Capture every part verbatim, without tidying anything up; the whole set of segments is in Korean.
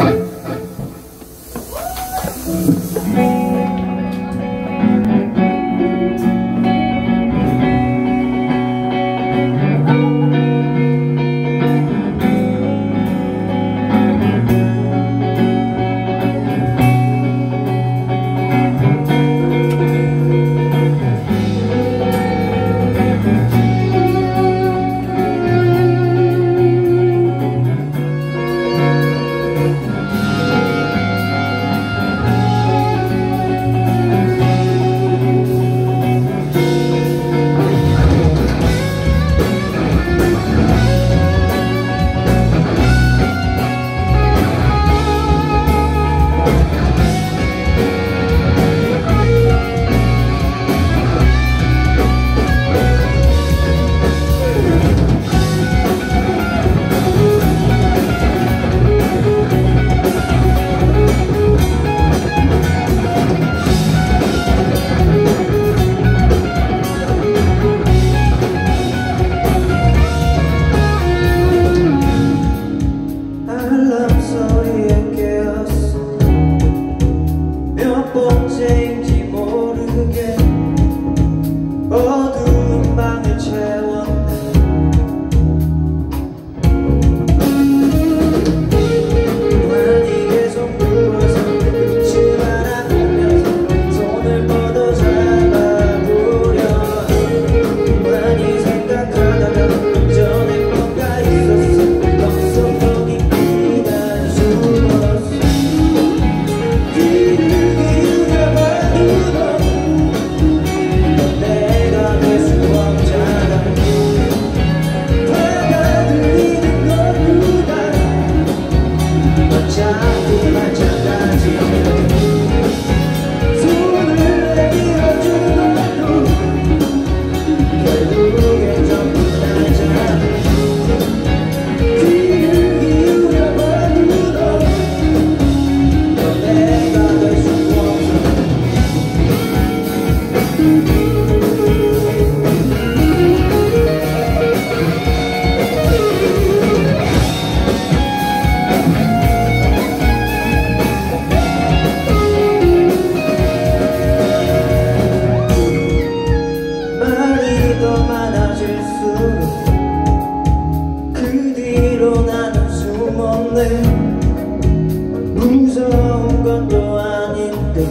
무서운 건 또 아닌데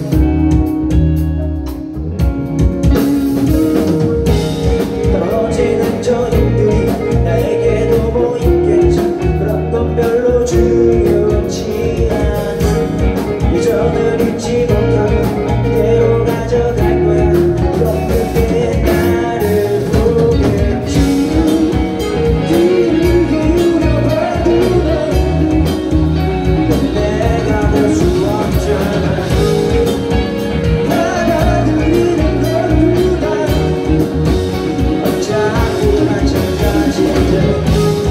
떨어지는 저녁들이 나에게도 보이겠지. 그런 건 별로 중요치 않아. 예전을 잊지 못하고 그대로 가져갈 거야. 그럼 그때 나를 보겠지. 귀를 기울여봐도 넌 내가 될 수 없잖아. 받아들이는 건 누가 어차피 마찬가지인데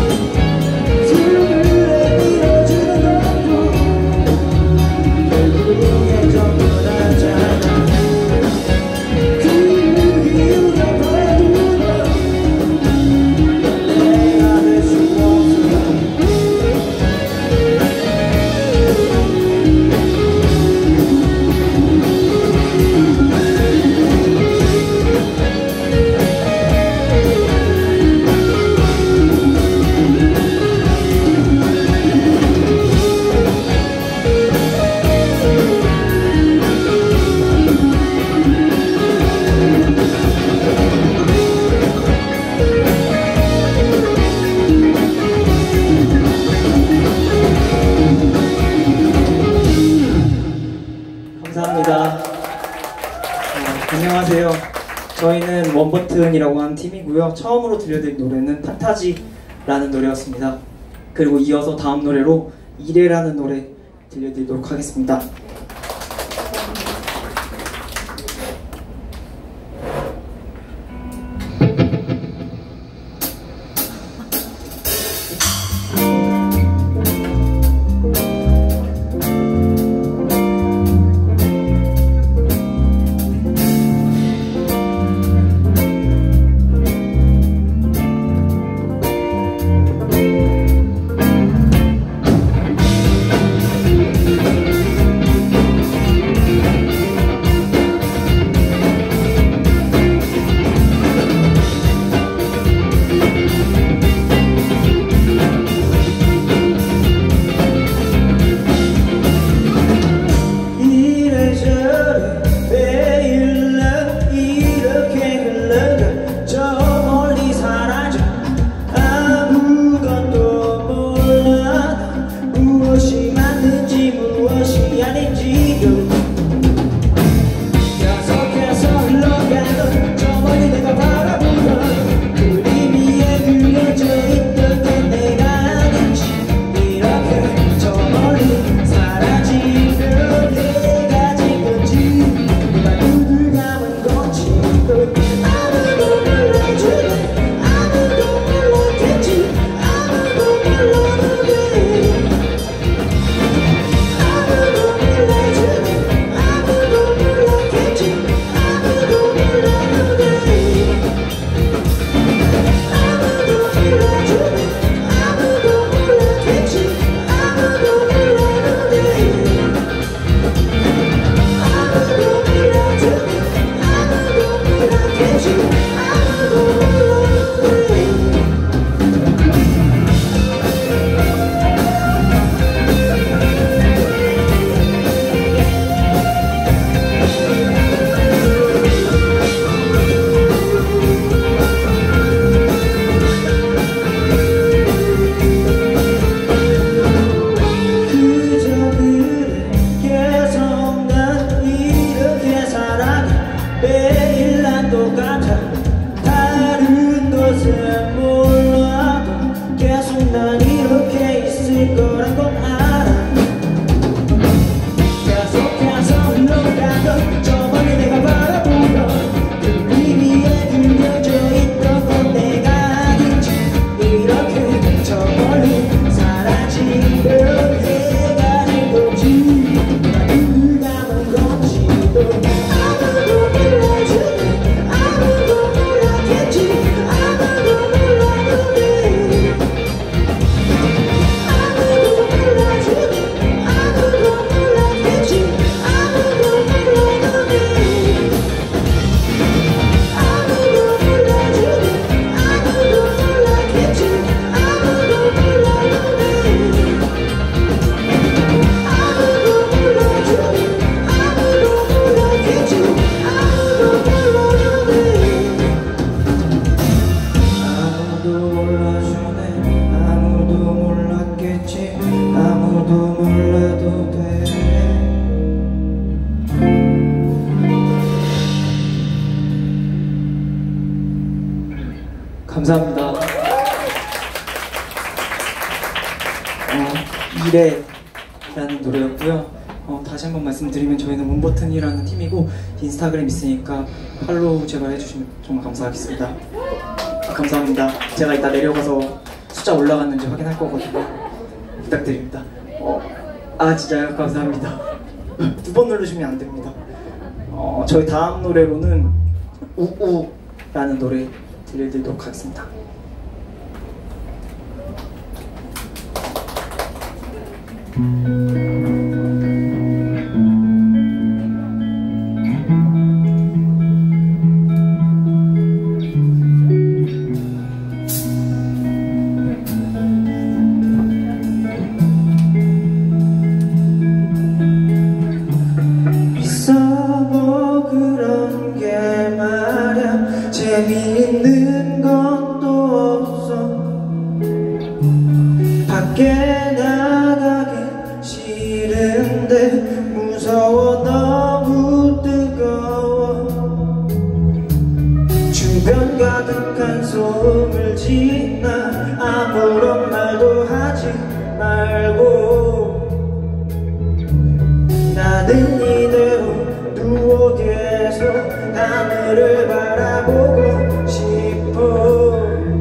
숨을 내밀어주는 것도 결국엔 전부 다잖아. 귀를 기울여봐도 넌 내가 될 수 없어. 감사합니다. 어, 안녕하세요. 저희는 원버튼이라고 하는 팀이고요. 처음으로 들려드린 노래는 판타지라는 노래였습니다. 그리고 이어서 다음 노래로 이래라는 노래 들려드리도록 하겠습니다. 미래라는 노래였고요. 어, 다시 한번 말씀드리면 저희는 몬버튼이라는 팀이고 인스타그램 있으니까 팔로우 제발 해주시면 정말 감사하겠습니다. 아, 감사합니다. 제가 이따 내려가서 숫자 올라갔는지 확인할 거거든요. 부탁드립니다. 어, 아 진짜요? 감사합니다. 두 번 누르시면 안 됩니다. 어, 저희 다음 노래로는 우우라는 노래 들려드리도록 하겠습니다. 재미있는 것도 없어 밖에 나가기 싫은데 무서워 너무 뜨거워 주변 가득한 소음을 지나 아무런 말도 하지 말고 나는 이대로 누워 계속 하늘을 바라보고 싶어.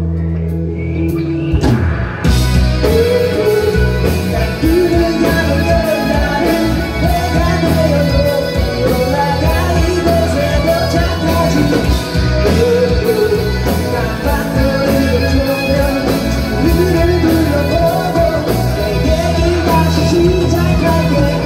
난 그를 가는 나는 내가 되어도 올라가 이곳에 도착하지. 깜빡거리는 조명 주위를 둘러보고 내 얘기 다시 시작할게.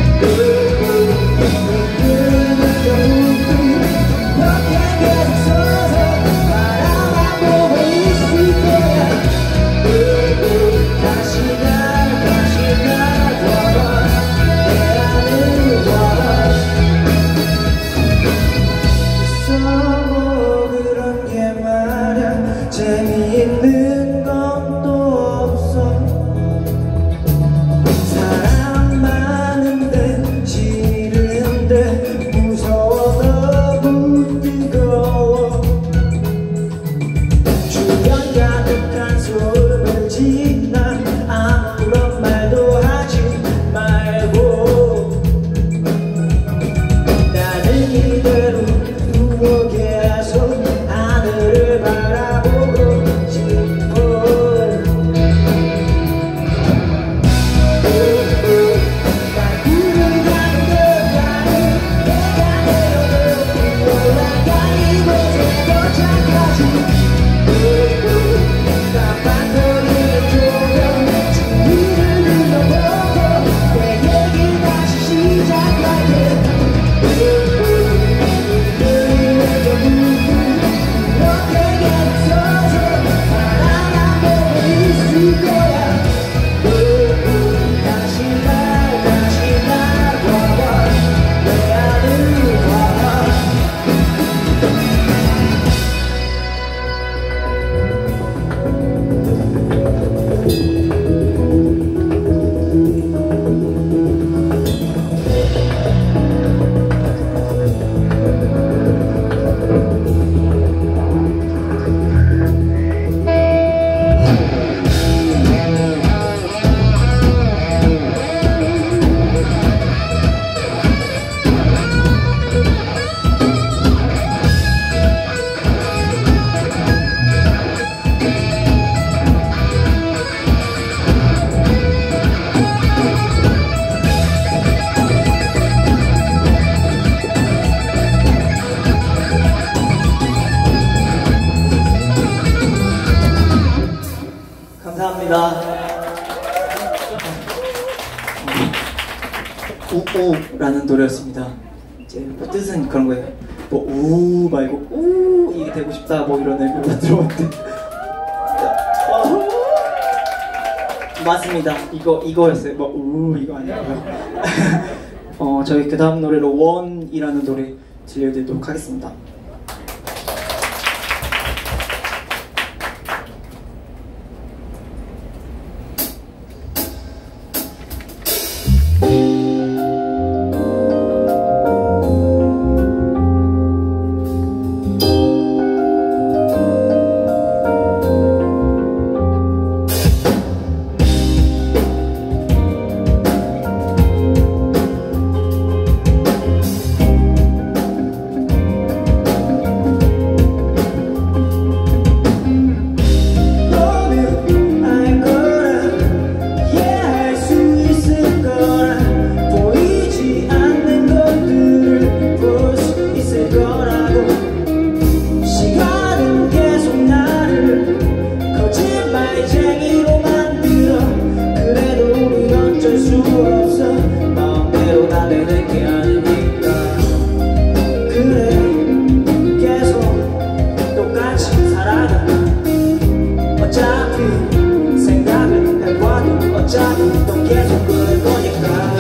재미있는 것도 없어 사람 많은데 싫은데 무서워 너무 뜨거워 주변 가득한 소음을 지나 아무런 말도 하지 말고 나는 이대로 누워 계속 하늘을 바라보고 감사합니다. 우우라는 노래였습니다. 이제 뭐 뜻은 그런 거예요. 뭐 우 말고 우 이게 되고 싶다 뭐 이런 의미로 들어봤는데 어, 맞습니다. 이거 이거였어요. 뭐 우 이거 아니고요. 어 저희 그 다음 노래로 원이라는 노래 들려드리도록 하겠습니다. 없어 마음대로 다 되는 게 아니니까 그래 계속 똑같이 살아가 어차피 생각을 해봐도 어차피 또 계속 그럴 거니까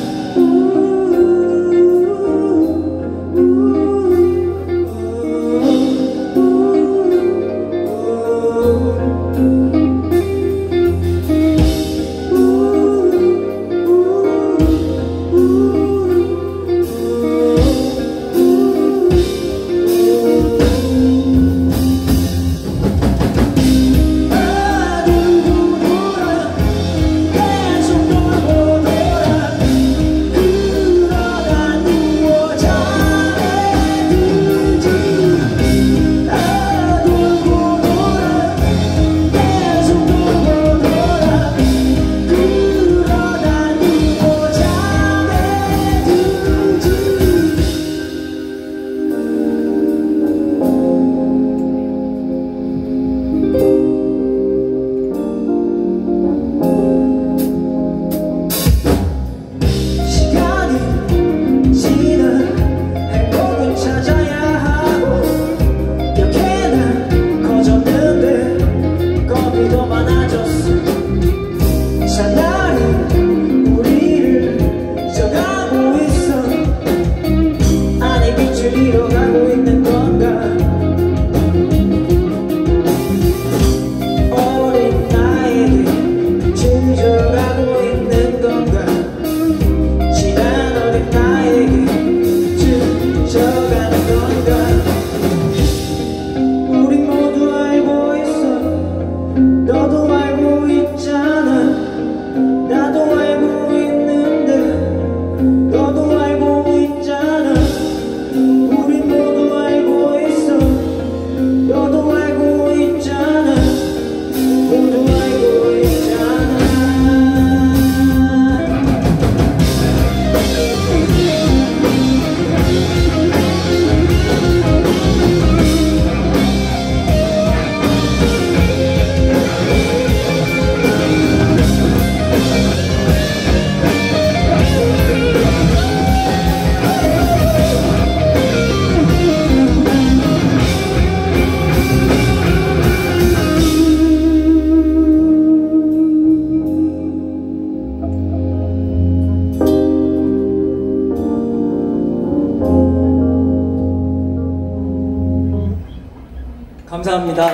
감사합니다.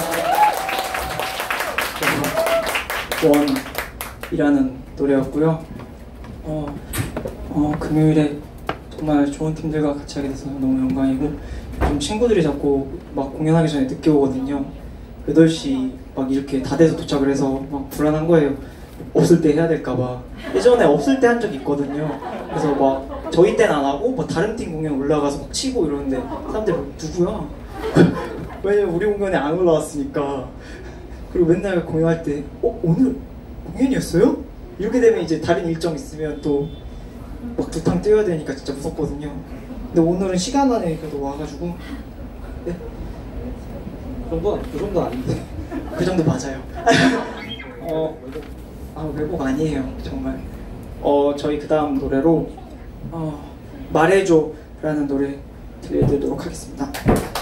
원이라는 노래였고요. 어, 어, 금요일에 정말 좋은 팀들과 같이 하게 돼서 너무 영광이고 좀 친구들이 자꾸 막 공연하기 전에 늦게 오거든요. 여덟 시 막 이렇게 다 돼서 도착을 해서 막 불안한 거예요. 없을 때 해야 될까봐. 예전에 없을 때 한 적이 있거든요. 그래서 막 저희 때는 안 하고 뭐 다른 팀 공연 올라가서 막 치고 이러는데 사람들이 막 누구야? 왜냐면 우리 공연에 안 올라왔으니까. 그리고 맨날 공연할 때 어? 오늘 공연이었어요? 이렇게 되면 이제 다른 일정 있으면 또 막 두탕 뛰어야 되니까 진짜 무섭거든요. 근데 오늘은 시간 안에 그래도 와가지고 네? 그 정도? 그 정도 아닌데 그 정도 맞아요. 어, 아, 외국 아니에요 정말. 어, 저희 그 다음 노래로 어, 말해줘 라는 노래 들려드리도록 하겠습니다.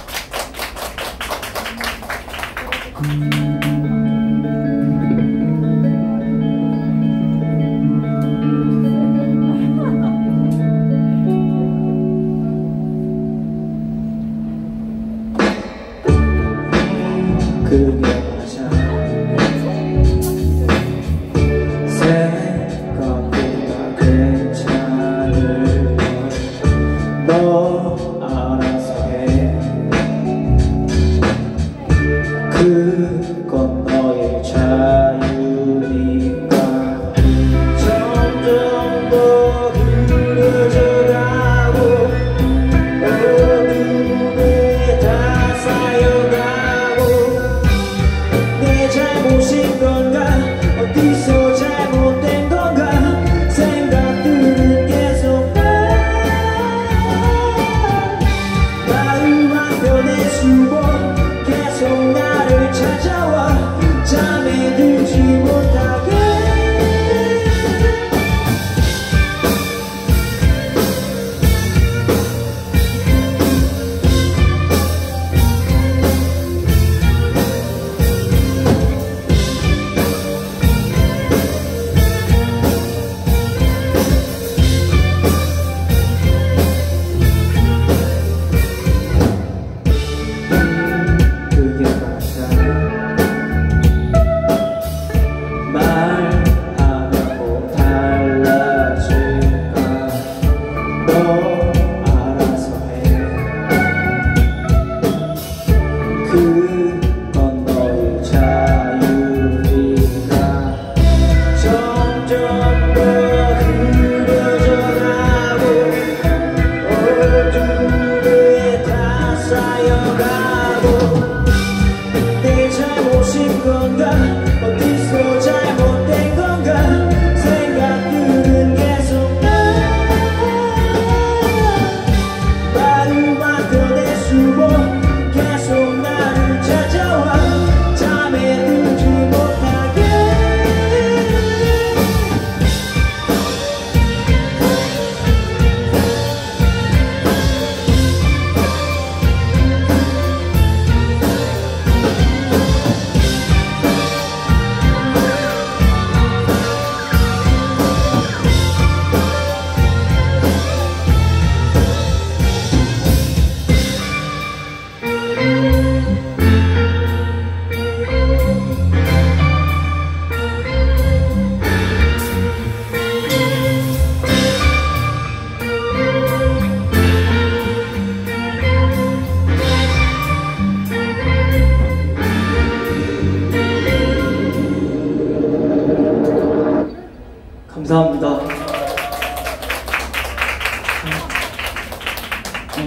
그게 맞아. 생각보다 괜찮을 너 알아서 해. 그거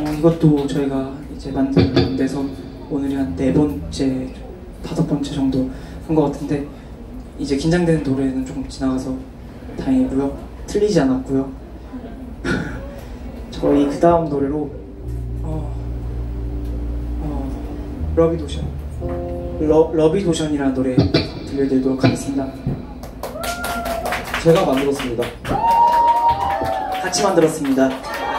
이것도 저희가 이제 만든 데서 오늘이 한 네 번째, 다섯 번째 정도 한 것 같은데 이제 긴장되는 노래는 조금 지나가서 다행이고요. 틀리지 않았고요. 저희 그 다음 노래로 어, 어, 러비도션 러, 러비도션이라는 노래 들려드리도록 하겠습니다. 제가 만들었습니다. 같이 만들었습니다.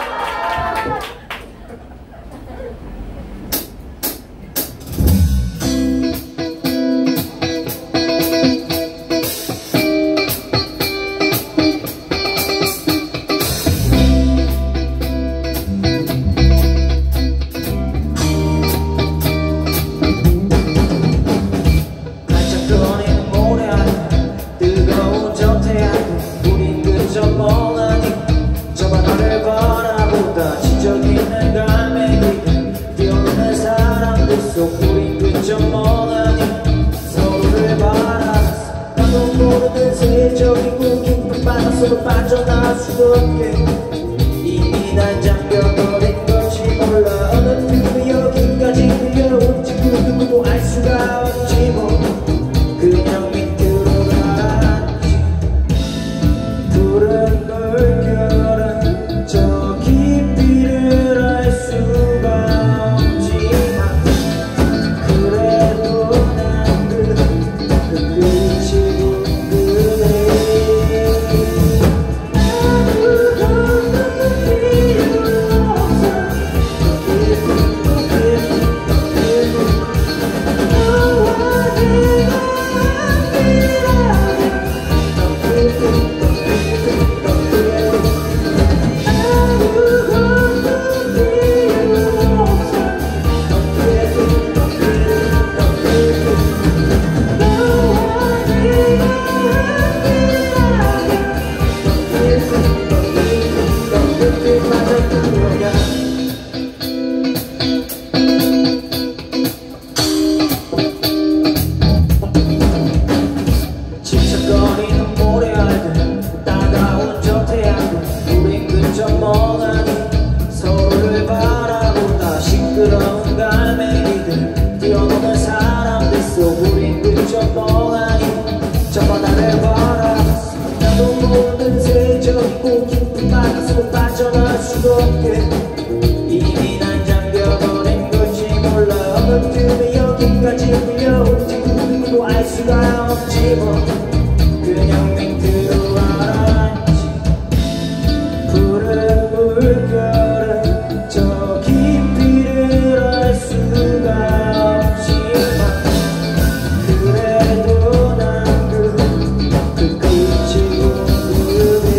빠져나갈 수 없게 이미 난 잠겨버린 것이 몰라 어느 누구 여기까지 끌려올지 그 누구도 알 수가 없지 뭐 그냥 밑으로 가라앉지 푸른 물결은 저 깊이를 알 수가 없지만 그래도 난 그 끝이 궁금해 지쳐거리는 모래알들 따가운 저 태양들 우린 그저 멍하니 서로를 바라보다 시끄러운 갈매기들 뛰어노는 사람들 속 우린 그저 멍하니 저 바다를 바라봤어 나도 모든 세적이고 깊은 바닷속을 빠져나갈 수도 없게 이미 난 잠겨버린 건지 몰라 어느 틈에 여기까지 끌려올지 그 누구도 알 수가 없지 뭐 그냥 밑으로 가라앉지 푸른 물결은 저 깊이를 알 수가 없지만 그래도 난 그 그 끝이 궁금해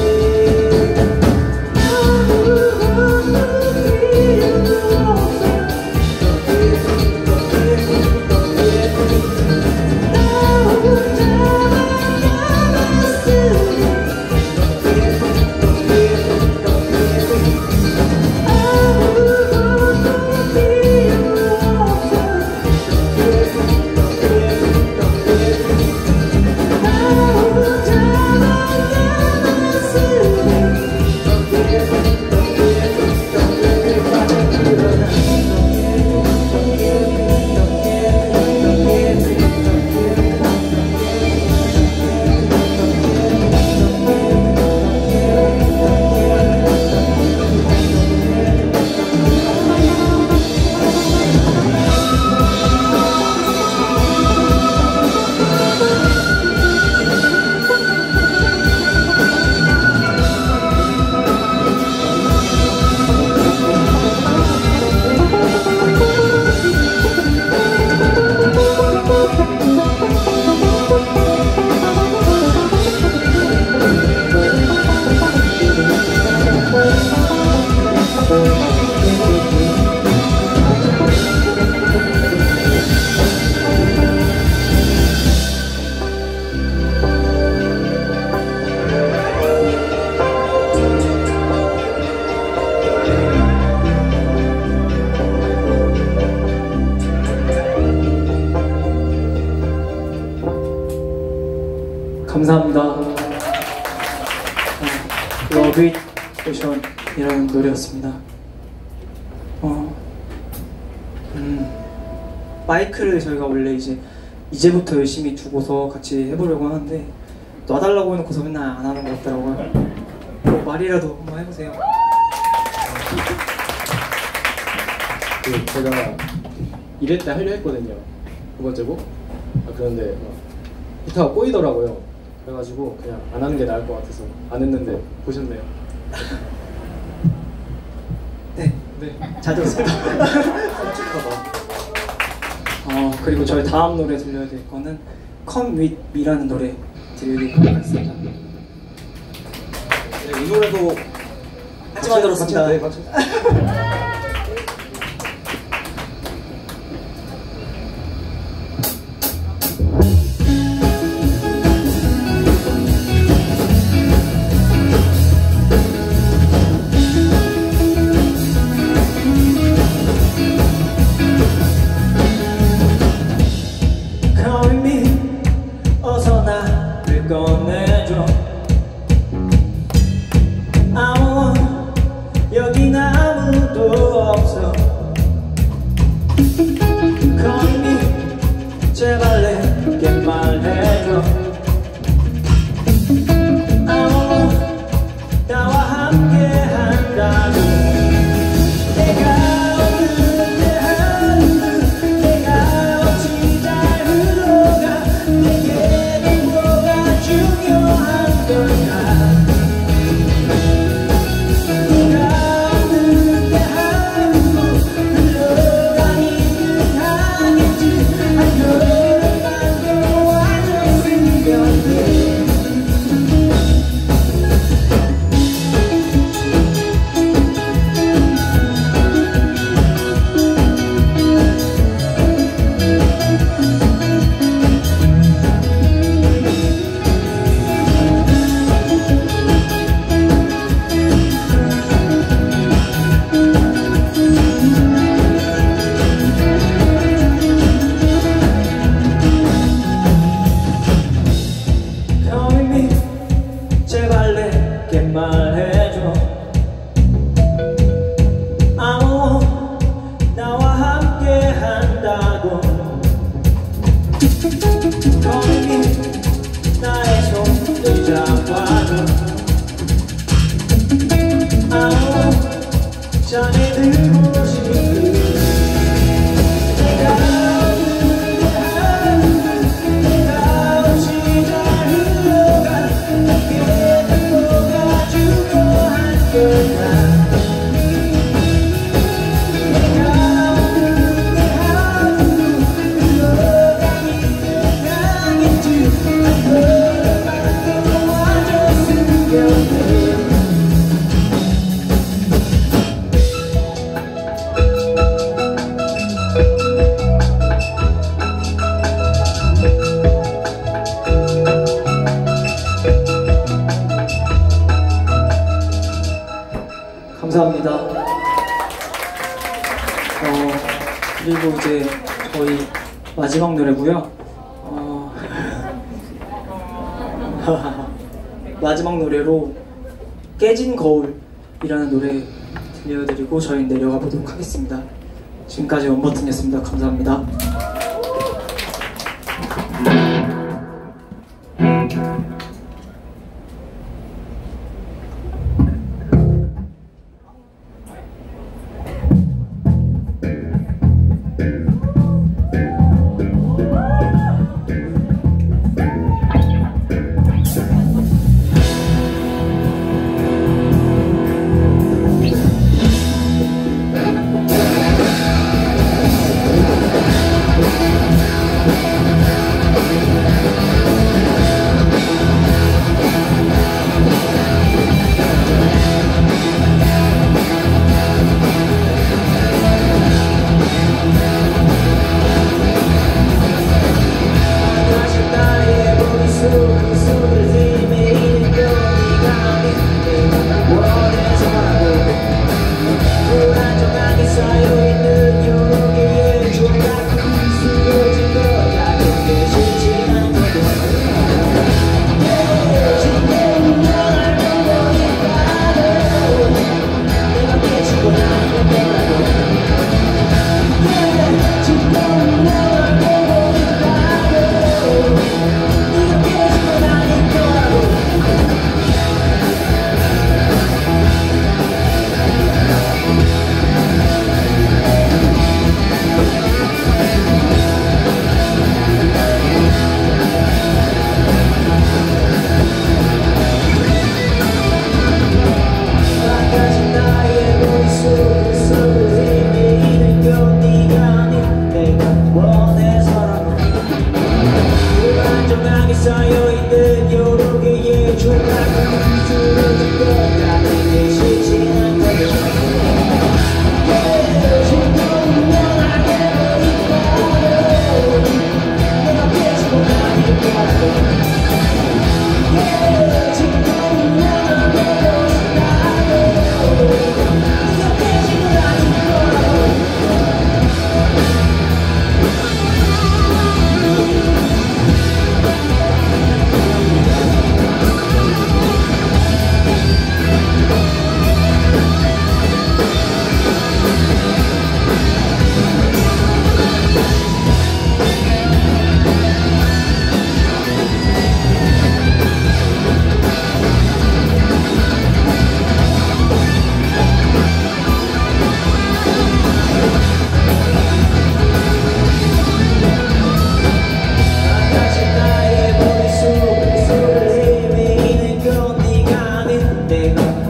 감사합니다. 러비도션이라는 노래였습니다. 마이크를 저희가 원래 이제 이제부터 열심히 두고서 같이 해보려고 하는데 놔달라고 해놓고서 맨날 안 하는 것 같더라고요. 뭐 말이라도 한번 해보세요. 그 제가 이럴 때 하려 했거든요. 두 번째 곡. 아, 그런데 막 기타가 꼬이더라고요. 그래가지고 그냥 안 하는 게 나을 것 같아서 안 했는데 보셨네요. 네, 네. 잘 들었습니다. 깜찍하다. 어, 그리고 저희 다음 노래 들려야 될 거는 Come With Me라는 노래 들려드리도록 하겠습니다. 네, 이 노래도 같이 만들었습니다. 같이, 네, 같이. 어서 나를 꺼내줘. 아무 여긴 아무도 없어. Call me 제발 내게 말해줘. 아무 나와 함께 한다고. 내가 없는데 하루 내가 없이 잘 흘러가. 내게는 뭐가 중요한 걸까. 네가 없는데 하루 흘러가니 하겠지. 한 걸음만 더 와줬으면 해. Call me 제발 내게 말해줘. 아무 나와 함께 한다고. Call me 나의 손을 잡아줘. 아무 잔에 들고 싶은 내가 없는데 하루 내가 없이 잘 흘러가. 내게는 뭐가 중요한 걸까. 내가 없는데 하루 흘러가기는 하겠지. 한 걸음만 더 와줬으면 해. 감사합니다. 어, 그리고 이제 저희 마지막 노래고요. 어, 마지막 노래로 깨진 거울이라는 노래 들려드리고 저희는 내려가 보도록 하겠습니다. 지금까지 원버튼이었습니다. 감사합니다. We'll be right back.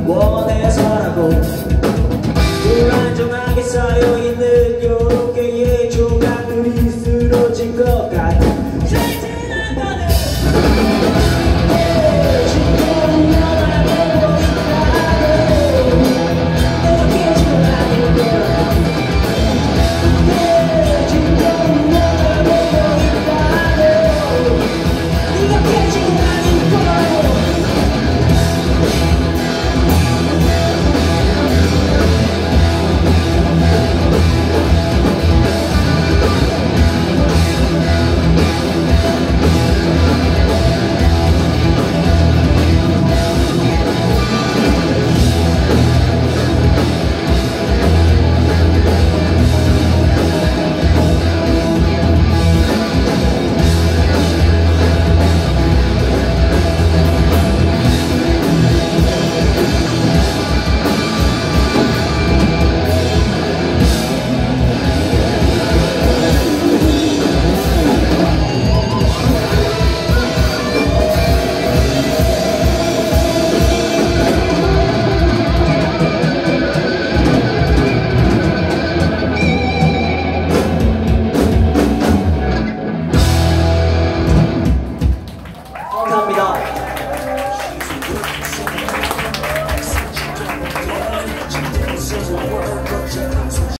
원해서라고 불안정하게 쌓여있는 여러 개의 조각들이 쓰러질 것 같아